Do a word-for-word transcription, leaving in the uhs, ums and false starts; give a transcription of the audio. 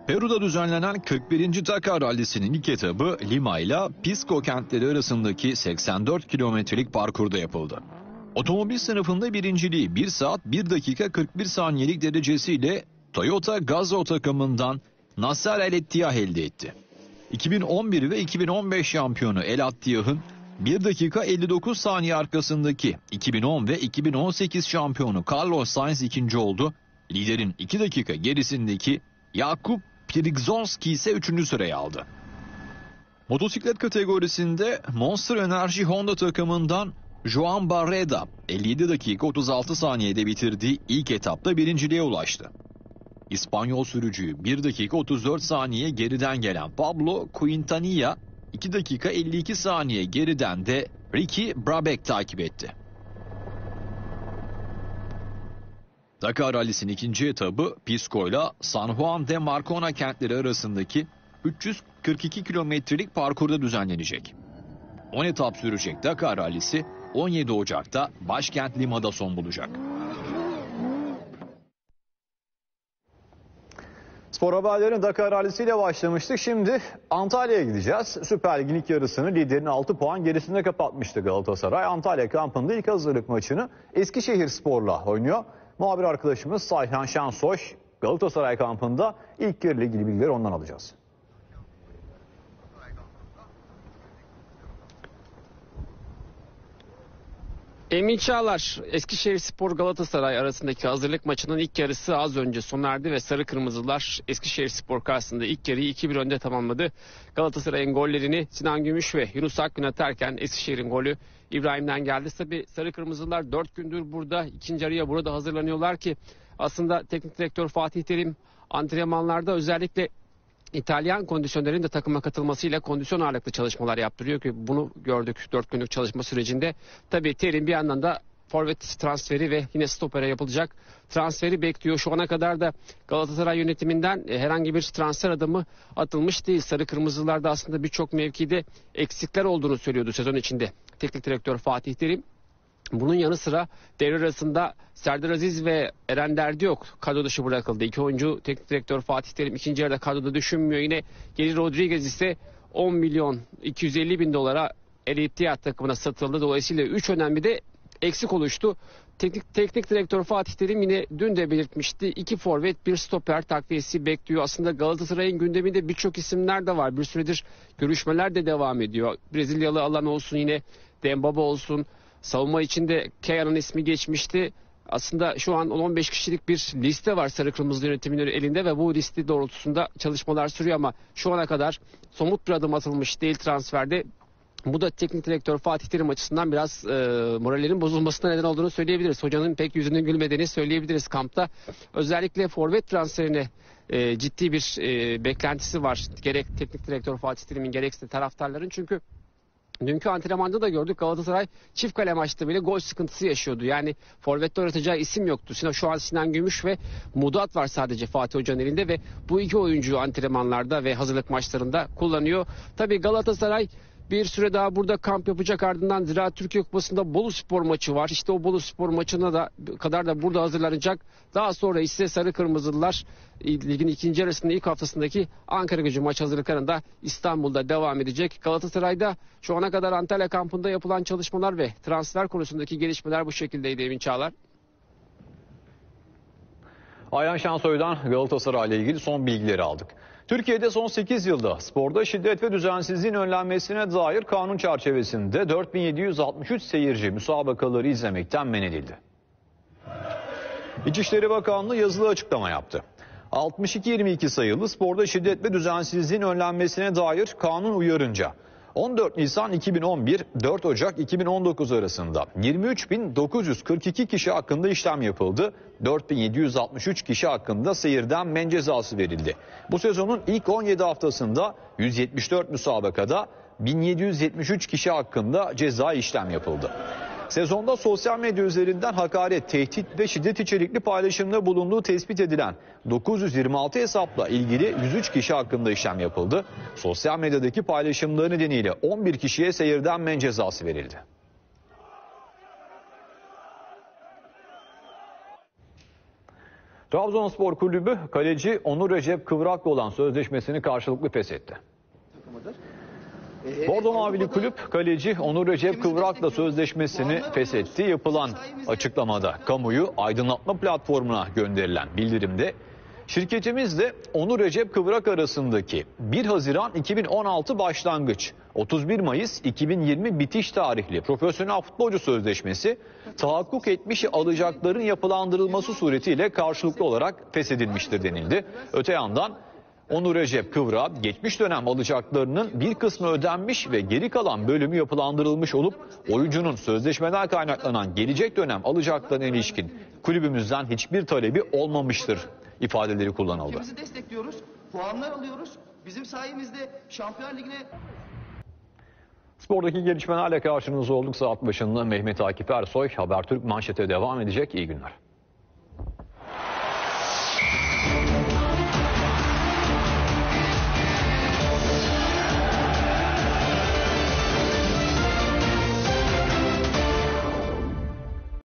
Peru'da düzenlenen kırk birinci Dakar Rallisi'nin ilk etabı Lima ile Pisco kentleri arasındaki seksen dört kilometrelik parkurda yapıldı. Otomobil sınıfında birinciliği bir saat bir dakika kırk bir saniyelik derecesiyle Toyota Gazoo takımından Nasser El Attiyah elde etti. iki bin on bir ve iki bin on beş şampiyonu El Attiyah'ın bir dakika elli dokuz saniye arkasındaki iki bin on ve iki bin on sekiz şampiyonu Carlos Sainz ikinci oldu. Liderin iki dakika gerisindeki Jakub Przygzowski ise üçüncü sırayı aldı. Motosiklet kategorisinde Monster Energy Honda takımından Joan Barreda elli yedi dakika otuz altı saniyede bitirdiği ilk etapta birinciliğe ulaştı. İspanyol sürücüyü bir dakika otuz dört saniye geriden gelen Pablo Quintanilla iki dakika elli iki saniye geriden de Ricky Brabec takip etti. Dakar Rallisi'nin ikinci etabı Pisco ile San Juan de Marcona kentleri arasındaki üç yüz kırk iki kilometrelik parkurda düzenlenecek. on etap sürecek Dakar Rallisi on yedi Ocak'ta başkent Lima'da son bulacak. Spor haberlerine Dakar Rallisi ile başlamıştık. Şimdi Antalya'ya gideceğiz. Süper Lig'in ilk yarısını liderin altı puan gerisinde kapatmıştı Galatasaray. Antalya kampında ilk hazırlık maçını Eskişehirspor'la oynuyor. Muhabir arkadaşımız Sayhan Şansoy Galatasaray kampında ilk yarı ile ilgili bilgileri ondan alacağız. Emin Çağlar, Eskişehirspor Galatasaray arasındaki hazırlık maçının ilk yarısı az önce sona erdi ve Sarı Kırmızılar Eskişehirspor karşısında ilk yarıyı iki bir önde tamamladı. Galatasaray'ın gollerini Sinan Gümüş ve Yunus Akgün atarken Eskişehir'in golü İbrahim'den geldi. Tabii Sarı Kırmızılar dört gündür burada, ikinci yarıya burada hazırlanıyorlar ki aslında teknik direktör Fatih Terim antrenmanlarda özellikle İtalyan kondisyonerlerin de takıma katılmasıyla kondisyon ağırlıklı çalışmalar yaptırıyor ki bunu gördük dört günlük çalışma sürecinde. Tabii Terim bir yandan da forvet transferi ve yine stopere yapılacak transferi bekliyor. Şu ana kadar da Galatasaray yönetiminden herhangi bir transfer adımı atılmış değil. Sarı Kırmızılarda aslında birçok mevkide eksikler olduğunu söylüyordu sezon içinde teknik direktör Fatih Terim. Bunun yanı sıra devre arasında Serdar Aziz ve Eren Derdiyok kadro dışı bırakıldı. İki oyuncu teknik direktör Fatih Terim ikinci yarıda kadroda düşünmüyor. Yine Geri Rodriguez ise on milyon iki yüz elli bin dolara El Ittihad takımına satıldı. Dolayısıyla üç önemli de eksik oluştu. Teknik, teknik direktör Fatih Terim yine dün de belirtmişti. İki forvet bir stoper takviyesi bekliyor. Aslında Galatasaray'ın gündeminde birçok isimler de var. Bir süredir görüşmeler de devam ediyor. Brezilyalı alan olsun, yine Dembaba olsun. Savunma içinde Kean'ın ismi geçmişti. Aslında şu an on on beş kişilik bir liste var Sarı Kırmızı yönetiminin elinde ve bu liste doğrultusunda çalışmalar sürüyor ama şu ana kadar somut bir adım atılmış değil transferde. Bu da teknik direktör Fatih Terim açısından biraz e, morallerin bozulmasına neden olduğunu söyleyebiliriz. Hocanın pek yüzünün gülmediğini söyleyebiliriz kampta. Özellikle forvet transferine e, ciddi bir e, beklentisi var. Gerek teknik direktör Fatih Terim'in gerekse taraftarların, çünkü dünkü antrenmanda da gördük, Galatasaray çift kale maçta bile gol sıkıntısı yaşıyordu. Yani forvette oynatacağı isim yoktu. Şu an Sinan Gümüş ve Mudat var sadece Fatih Hoca'nın elinde ve bu iki oyuncuyu antrenmanlarda ve hazırlık maçlarında kullanıyor. Tabii Galatasaray bir süre daha burada kamp yapacak, ardından Ziraat Türkiye Kupası'nda Boluspor maçı var. İşte o Boluspor maçına da kadar da burada hazırlanacak. Daha sonra ise Sarı Kırmızılılar ligin ikinci yarısının ilk haftasındaki Ankaragücü maç hazırlıklarında İstanbul'da devam edecek. Galatasaray'da şu ana kadar Antalya kampında yapılan çalışmalar ve transfer konusundaki gelişmeler bu şekildeydi Emin Çağlar. Ayhan Şansoy'dan Galatasaray ile ilgili son bilgileri aldık. Türkiye'de son sekiz yılda sporda şiddet ve düzensizliğin önlenmesine dair kanun çerçevesinde dört bin yedi yüz altmış üç seyirci müsabakaları izlemekten men edildi. İçişleri Bakanlığı yazılı açıklama yaptı. altmış iki yirmi iki sayılı sporda şiddet ve düzensizliğin önlenmesine dair kanun uyarınca on dört Nisan iki bin on bir - dört Ocak iki bin on dokuz arasında yirmi üç bin dokuz yüz kırk iki kişi hakkında işlem yapıldı. dört bin yedi yüz altmış üç kişi hakkında seyirden men cezası verildi. Bu sezonun ilk on yedi haftasında yüz yetmiş dört müsabakada bin yedi yüz yetmiş üç kişi hakkında ceza işlem yapıldı. Sezonda sosyal medya üzerinden hakaret, tehdit ve şiddet içerikli paylaşımda bulunduğu tespit edilen dokuz yüz yirmi altı hesapla ilgili yüz üç kişi hakkında işlem yapıldı. Sosyal medyadaki paylaşımları nedeniyle on bir kişiye seyirden men cezası verildi. Trabzonspor Kulübü kaleci Onur Recep Kıvrak'la olan sözleşmesini karşılıklı feshetti. Bordo Mavili kulüp kaleci Onur Recep Kıvrak'la sözleşmesini feshetti. Yapılan açıklamada kamuyu aydınlatma platformuna gönderilen bildirimde şirketimizle Onur Recep Kıvrak arasındaki bir Haziran iki bin on altı başlangıç, otuz bir Mayıs iki bin yirmi bitiş tarihli profesyonel futbolcu sözleşmesi tahakkuk etmiş alacakların yapılandırılması suretiyle karşılıklı olarak feshedilmiştir denildi. Öte yandan Onur Recep Kıvrak geçmiş dönem alacaklarının bir kısmı ödenmiş ve geri kalan bölümü yapılandırılmış olup oyuncunun sözleşmeden kaynaklanan gelecek dönem alacaklarına ilişkin kulübümüzden hiçbir talebi olmamıştır ifadeleri kullanıldı. Ülkemizi destekliyoruz, puanlar alıyoruz. Bizim sayemizde Şampiyonlar Ligi'ne... Spordaki gelişmelerle karşınızda olduk. Saat başında Mehmet Akif Ersoy, Habertürk manşete devam edecek. İyi günler.